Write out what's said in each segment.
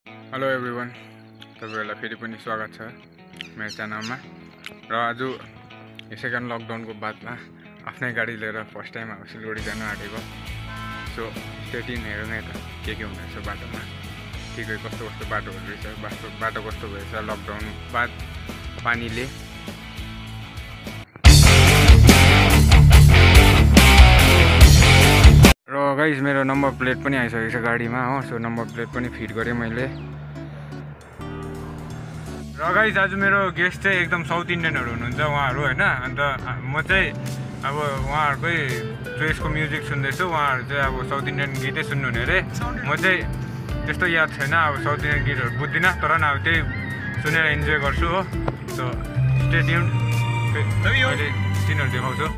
Hello everyone, तपाईहरुलाई फेरि पनि स्वागत छ मेरो च्यानलमा। र आज यसैकारण लकडाउनको बादमा आफ्नै गाडी लिएर फर्स्ट टाइम सिलगढी जान आँटेको। सो स्टे ट्युन, हेरौँ है त के हुँदैछ बाटोमा, ठिकै कस्तो बाटोहरू रहेछ, बाटो कस्तो भएछ लकडाउन बाद पानीले। र गाइस मेरो नम्बर प्लेट पनि आइसकेको छ गाडीमा हो। सो नम्बर प्लेट पनि फिट गरेँ मैले। र गाइस आज मेरो गेस्ट चाहिँ एकदम साउथ इन्डियनहरू हुनुहुन्छ उहाँहरू होइन। अन्त म चाहिँ अब उहाँहरूकै चोइसको म्युजिक सुन्दैछु। उहाँहरू चाहिँ अब साउथ इन्डियन गीतै सुन्नुहुने अरे। म चाहिँ त्यस्तो याद छैन, अब साउथ इन्डियन गीतहरू बुझ्दिनँ, तर अब त्यही सुनेर इन्जोय गर्छु हो। सो स्टे ट्युन, मैले सिनहरू देखाउँछु।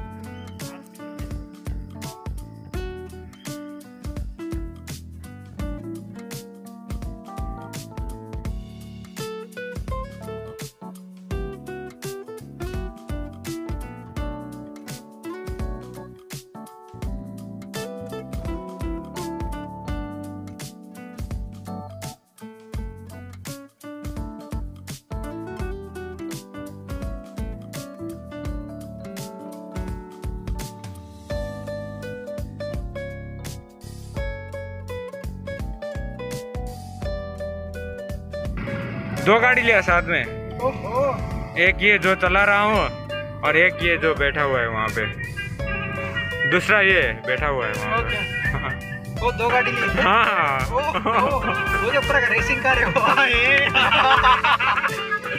दो गाड़ी लिया साथ में, एक ये जो चला रहा हूँ और एक ये जो बैठा हुआ है वहाँ पे, दूसरा ये बैठा हुआ है वहाँ पे। वो दो गाड़ी ली। हाँ वो जो पूरा रेसिंग कार है वो।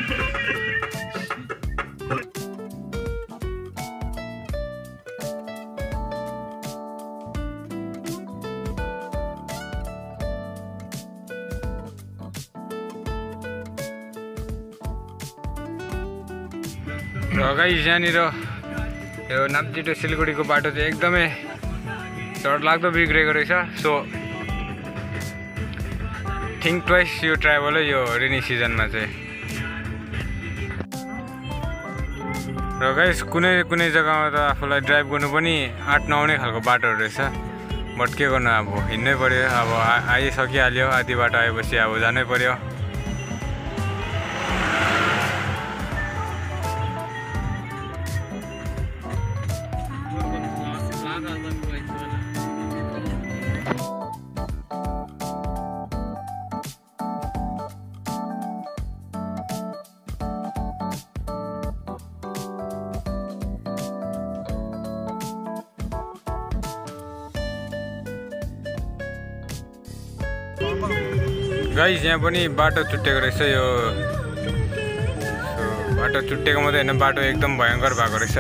र गाइस यहाँनिर यो नाम्ची टु सिलगढीको बाटो चाहिँ एकदमै डरलाग्दो बिग्रेको रहेछ। सो थिङ्क ट्वाइस यो ट्राभल है यो रेनी सिजनमा चाहिँ। र गाइस कुनै जग्गामा त आफूलाई ड्राइभ गर्नु पनि आँट नआउने खालको बाटोहरू रहेछ। बट के गर्नु, अब हिँड्नै पर्यो। अब आइसकिहाल्यो, आधी बाटो आएपछि अब जानै पर्यो। गाइस यहाँ पनि बाटो चुट्टेको रहेछ यो। बाटो चुट्टेको मात्रै होइन, बाटो एकदम भयङ्कर भएको रहेछ।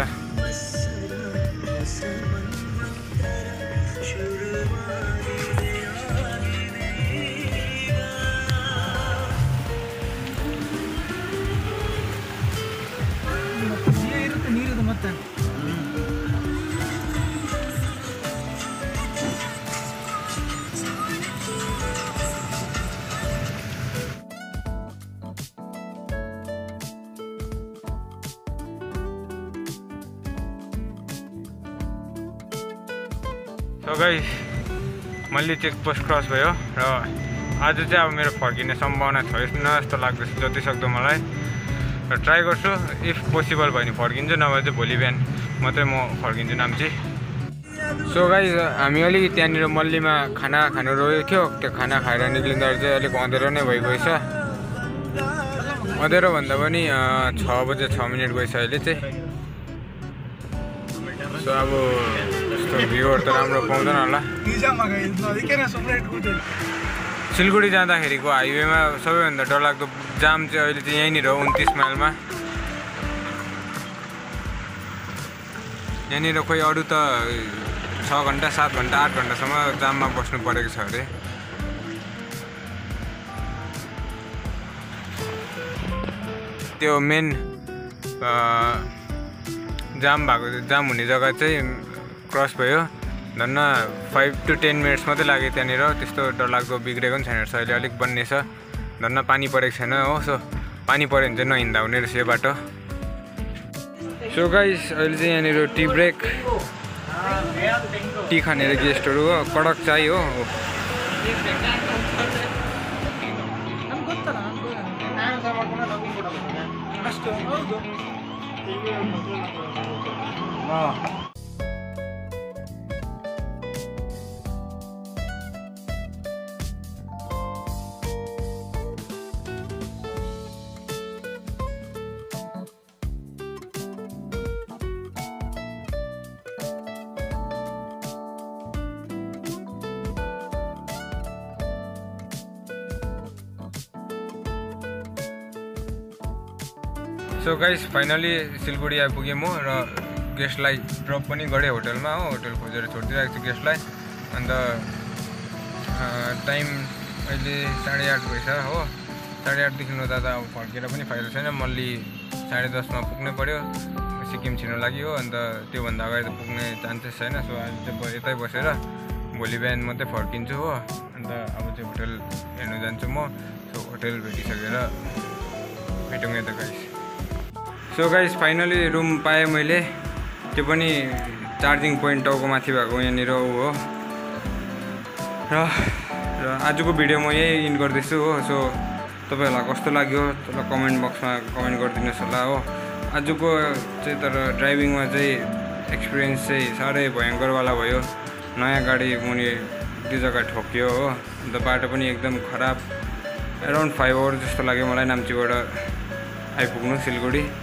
सो गाइस मैले चेकपोस्ट क्रस भयो र आज चाहिँ अब मेरो फर्किने सम्भावना छैन जस्तो लाग्दैछ जतिसक्दो मलाई। र ट्राई गर्छु, इफ पोसिबल भयो भने फर्किन्छु, नभए चाहिँ भोलि बिहान मात्रै म फर्किन्छु नाम्ची। सो गाइस हामी अलिक त्यहाँनिर मल्लीमा खाना खानु रोकेको थियो। त्यो खाना खाएर निक्लिँदा चाहिँ अलिक अँधेरो नै भइगएछ। अँधेरो भन्दा पनि 6 बजे 6 मिनट गएछ अहिले चाहिँ। सो अब भ्यूहरू त राम्रो पाउँदैन होला। सिलगढी जाँदाखेरिको हाइवेमा सबैभन्दा डरलाग्दो जाम चाहिँ अहिले चाहिँ यहीँनिर 29 माइलमा। यहाँनिर खोइ अरू त 6 घन्टा 7 घन्टा 8 घन्टासम्म जाममा बस्नु परेको छ अरे। त्यो मेन जाम हुने जग्गा चाहिँ क्रस भयो। धन्न 5 to 10 मिनट्स मात्रै लाग्यो त्यहाँनिर। त्यस्तो डरलाग्दो बिग्रेको पनि छैन रहेछ, अहिले अलिक बन्ने छ। धन्न पानी परेको छैन हो। सो पानी पऱ्यो भने चाहिँ नहिँड्दा हुने रहेछ यो बाटो। सो गाइस अहिले चाहिँ यहाँनिर टी ब्रेक, टी खानेर गेस्टहरू हो, कडक चाय हो। सो गाइस फाइनली सिलगढी आइपुगेँ म र गेस्टलाई ड्रप पनि गरेँ होटलमा हो होटल खोजेर छोडिदिइरहेको छु गेस्टलाई अन्त टाइम अहिले 8:30 भएछ हो 8:30 देखि उता त अब फर्केर पनि फाइदा छैन मल्ली 10:30 मा पुग्नै पर्यो सिक्किम छिर्नु लागि हो अन्त त्योभन्दा अगाडि त पुग्ने चान्सेस छैन सो आज चाहिँ यतै बसेर भोलि बिहान मात्रै फर्किन्छु हो अन्त अब चाहिँ होटल हेर्नु जान्छु म सो होटल भेटिसकेर भेटौँ यता guys so guys finally room पाएँ मैले त्यो पनि चार्जिङ पोइन्ट टाउको माथि भएको यहाँनिर हो र आजको भिडियो म यही इन गर्दैछु हो सो तपाईँहरूलाई कस्तो लाग्यो त्यसलाई कमेन्ट बक्समा कमेन्ट गरिदिनुहोस् होला हो आजको चाहिँ तर ड्राइभिङमा चाहिँ एक्सपिरियन्स चाहिँ साह्रै भयङ्करवाला भयो नयाँ गाडी मुनि त्यो जग्गा ठोक्यो हो अन्त बाटो पनि एकदम खराब एराउन्ड 5 आवर जस्तो लाग्यो मलाई नाम्चीबाट आइपुग्नु सिलगढी